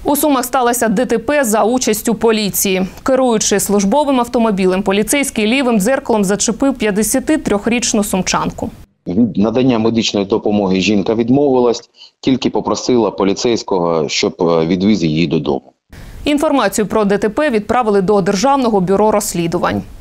У Сумах сталося ДТП за участю поліції. Керуючи службовим автомобілем, поліцейський лівим дзеркалом зачепив 53-річну сумчанку. Від надання медичної допомоги жінка відмовилась, тільки попросила поліцейського, щоб відвіз її додому. Інформацію про ДТП відправили до Державного бюро розслідувань.